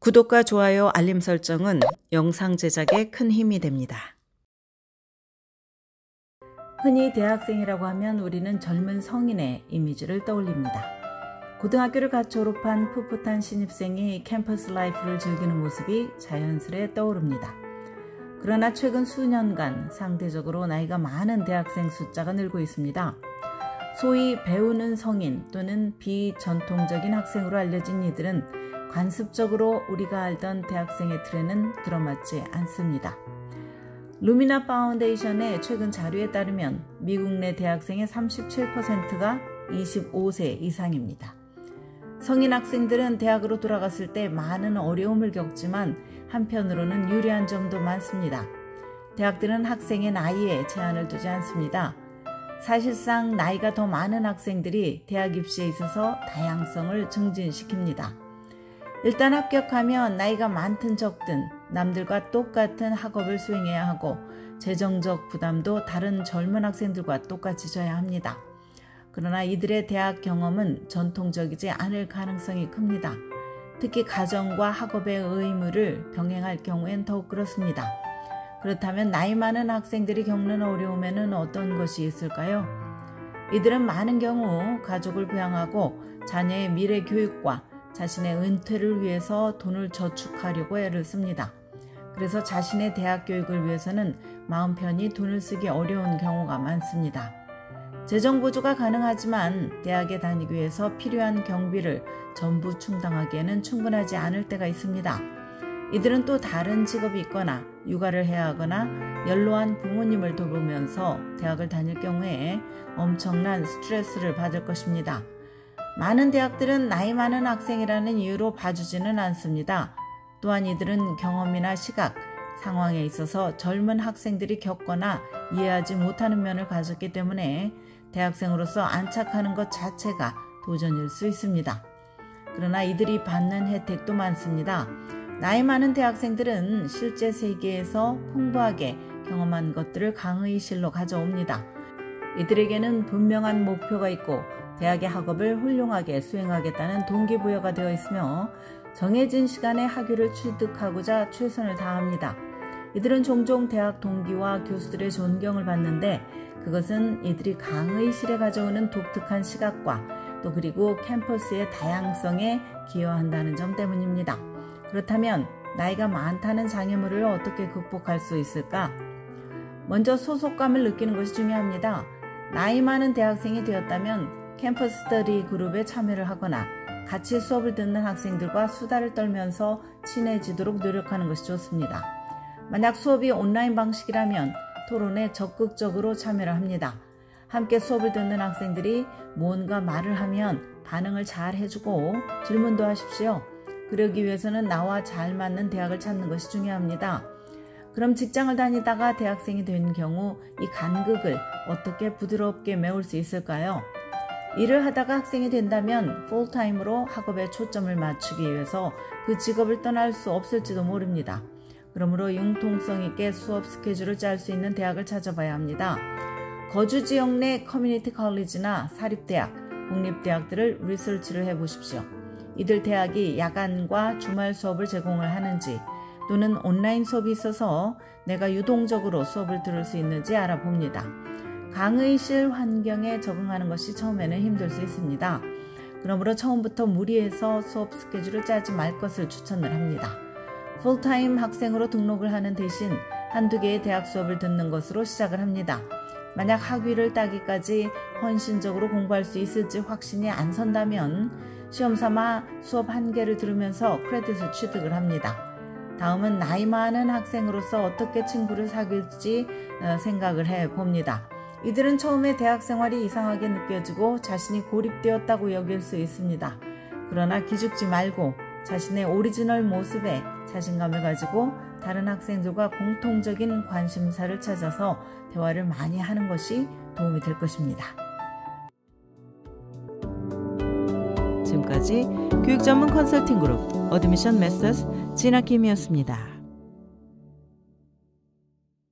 구독과 좋아요, 알림 설정은 영상 제작에 큰 힘이 됩니다. 흔히 대학생이라고 하면 우리는 젊은 성인의 이미지를 떠올립니다. 고등학교를 갓 졸업한 풋풋한 신입생이 캠퍼스 라이프를 즐기는 모습이 자연스레 떠오릅니다. 그러나 최근 수년간 상대적으로 나이가 많은 대학생 숫자가 늘고 있습니다. 소위 배우는 성인 또는 비전통적인 학생으로 알려진 이들은 관습적으로 우리가 알던 대학생의 틀에는 들어맞지 않습니다. 루미나 파운데이션의 최근 자료에 따르면 미국 내 대학생의 37%가 25세 이상입니다. 성인 학생들은 대학으로 돌아갔을 때 많은 어려움을 겪지만 한편으로는 유리한 점도 많습니다. 대학들은 학생의 나이에 제한을 두지 않습니다. 사실상 나이가 더 많은 학생들이 대학 입시에 있어서 다양성을 증진시킵니다. 일단 합격하면 나이가 많든 적든 남들과 똑같은 학업을 수행해야 하고 재정적 부담도 다른 젊은 학생들과 똑같이 져야 합니다. 그러나 이들의 대학 경험은 전통적이지 않을 가능성이 큽니다. 특히 가정과 학업의 의무를 병행할 경우엔 더욱 그렇습니다. 그렇다면 나이 많은 학생들이 겪는 어려움에는 어떤 것이 있을까요? 이들은 많은 경우 가족을 부양하고 자녀의 미래 교육과 자신의 은퇴를 위해서 돈을 저축하려고 애를 씁니다. 그래서 자신의 대학 교육을 위해서는 마음 편히 돈을 쓰기 어려운 경우가 많습니다. 재정 보조가 가능하지만 대학에 다니기 위해서 필요한 경비를 전부 충당하기에는 충분하지 않을 때가 있습니다. 이들은 또 다른 직업이 있거나 육아를 해야 하거나 연로한 부모님을 돌보면서 대학을 다닐 경우에 엄청난 스트레스를 받을 것입니다. 많은 대학들은 나이 많은 학생이라는 이유로 봐주지는 않습니다. 또한 이들은 경험이나 시각, 상황에 있어서 젊은 학생들이 겪거나 이해하지 못하는 면을 가졌기 때문에 대학생으로서 안착하는 것 자체가 도전일 수 있습니다. 그러나 이들이 받는 혜택도 많습니다. 나이 많은 대학생들은 실제 세계에서 풍부하게 경험한 것들을 강의 실로 가져옵니다. 이들에게는 분명한 목표가 있고 대학의 학업을 훌륭하게 수행하겠다는 동기부여가 되어 있으며 정해진 시간에 학위를 취득하고자 최선을 다합니다. 이들은 종종 대학 동기와 교수들의 존경을 받는데 그것은 이들이 강의실에 가져오는 독특한 시각과 또 그리고 캠퍼스의 다양성에 기여한다는 점 때문입니다. 그렇다면 나이가 많다는 장애물을 어떻게 극복할 수 있을까? 먼저 소속감을 느끼는 것이 중요합니다. 나이 많은 대학생이 되었다면 캠퍼스 스터디 그룹에 참여를 하거나 같이 수업을 듣는 학생들과 수다를 떨면서 친해지도록 노력하는 것이 좋습니다. 만약 수업이 온라인 방식이라면 토론에 적극적으로 참여를 합니다. 함께 수업을 듣는 학생들이 뭔가 말을 하면 반응을 잘 해주고 질문도 하십시오. 그러기 위해서는 나와 잘 맞는 대학을 찾는 것이 중요합니다. 그럼 직장을 다니다가 대학생이 된 경우 이 간극을 어떻게 부드럽게 메울 수 있을까요? 일을 하다가 학생이 된다면 풀타임으로 학업에 초점을 맞추기 위해서 그 직업을 떠날 수 없을지도 모릅니다. 그러므로 융통성 있게 수업 스케줄을 짤 수 있는 대학을 찾아봐야 합니다. 거주 지역 내 커뮤니티 컬리지나 사립대학, 공립대학들을 리서치를 해보십시오. 이들 대학이 야간과 주말 수업을 제공을 하는지 또는 온라인 수업이 있어서 내가 유동적으로 수업을 들을 수 있는지 알아봅니다. 강의실 환경에 적응하는 것이 처음에는 힘들 수 있습니다. 그러므로 처음부터 무리해서 수업 스케줄을 짜지 말 것을 추천을 합니다. 풀타임 학생으로 등록을 하는 대신 한두 개의 대학 수업을 듣는 것으로 시작을 합니다. 만약 학위를 따기까지 헌신적으로 공부할 수 있을지 확신이 안 선다면 시험삼아 수업 1개를 들으면서 크레딧을 취득을 합니다. 다음은 나이 많은 학생으로서 어떻게 친구를 사귈지 생각을 해봅니다. 이들은 처음에 대학 생활이 이상하게 느껴지고 자신이 고립되었다고 여길 수 있습니다. 그러나 기죽지 말고 자신의 오리지널 모습에 자신감을 가지고 다른 학생들과 공통적인 관심사를 찾아서 대화를 많이 하는 것이 도움이 될 것입니다. 지금까지 교육 전문 컨설팅 그룹 어드미션 메서스 진아킴이었습니다.